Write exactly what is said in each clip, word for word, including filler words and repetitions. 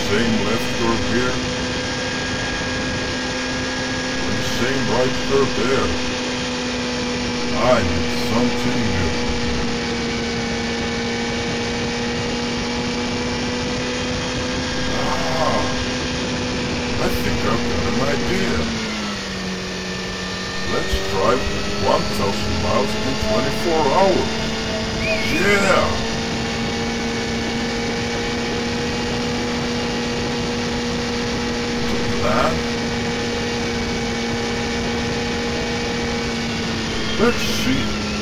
same left curve here, or the same right curve there. I need something new. Ah, I think I've got an idea. Let's drive one thousand miles in twenty-four hours. Yeah! Plan? Let's see.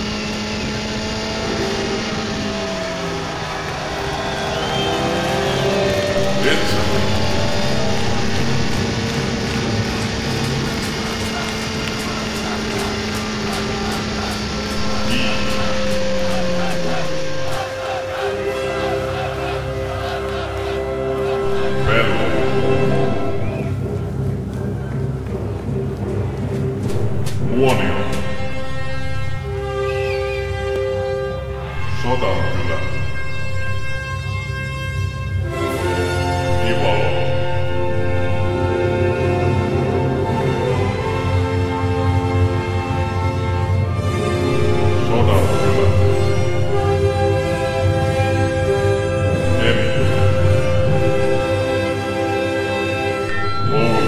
It's a Warning. Sodan kyllä. Ivalo. Sodan kyllä. Emi. Loulu.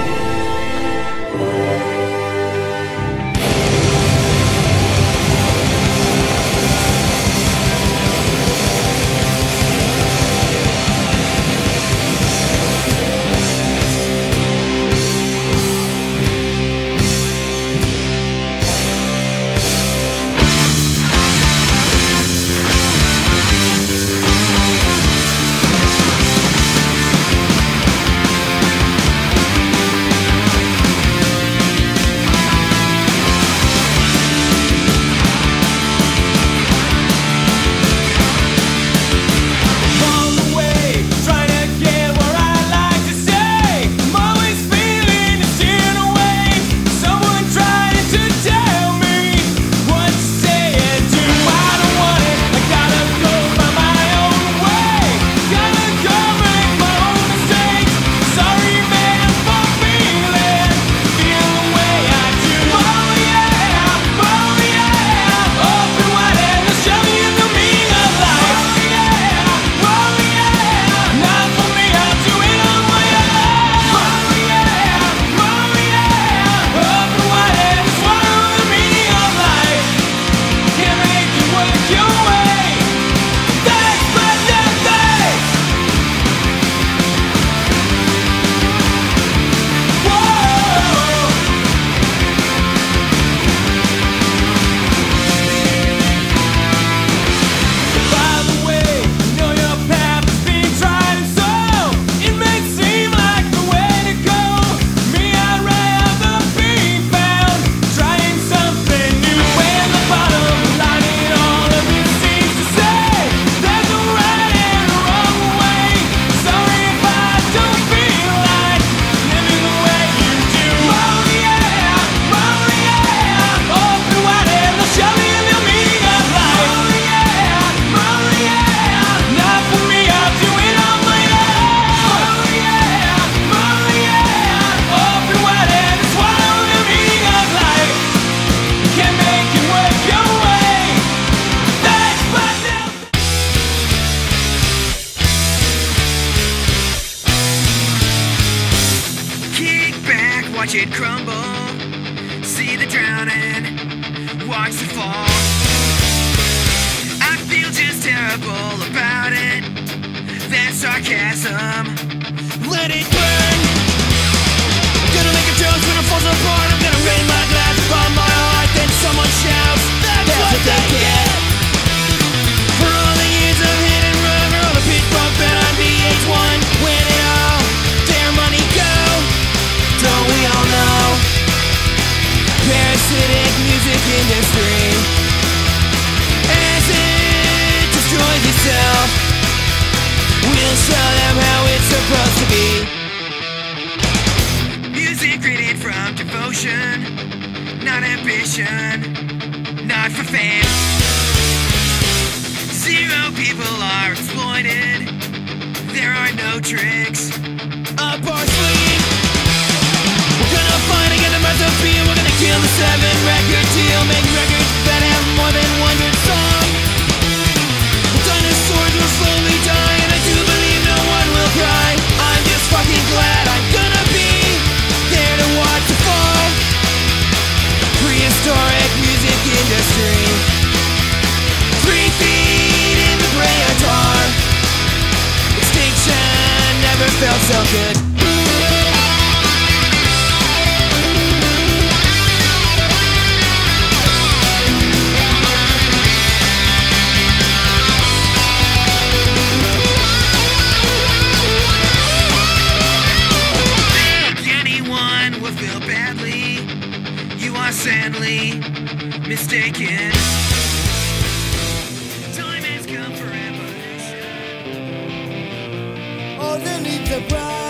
Watch it crumble, see the drowning, watch the fall. I feel just terrible about it. That's sarcasm. Let it burn. Gonna make a joke when it falls apart. I'm gonna rain my glass upon my heart. Then someone shouts, that's, that's what they get. For all the years of hit and run, for all the pit bump and on V H one, when it all their money go. Don't we all know? Parasitic music industry, as it destroys itself, we'll show them how it's supposed to be. Music written from devotion, not ambition, not for fans. Zero people are exploited, there are no tricks up our sleeve. We're gonna find and get the recipe. We're gonna kill the seven record deal. Make records that have more than one hundred songs. The dinosaurs will slowly die, and I do believe no one will cry. I'm just fucking glad I'm gonna be there to watch the fall. Prehistoric music industry, three feet in the gray tar. Extinction never felt so good. Sadly mistaken. Time has come for evolution. Underneath the brow